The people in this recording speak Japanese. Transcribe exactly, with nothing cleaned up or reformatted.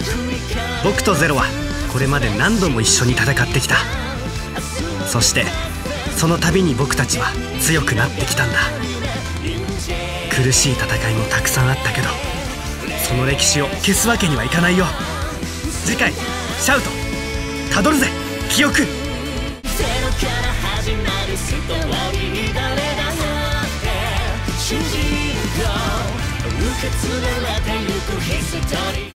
僕とゼロはこれまで何度も一緒に戦ってきた。そしてその度に僕たちは強くなってきたんだ。苦しい戦いもたくさんあったけど、その歴史を消すわけにはいかないよ。次回シャウトたどるぜ記憶。ゼロから始まるストーリー、誰だって主人公受け継がれてゆくヒストリー。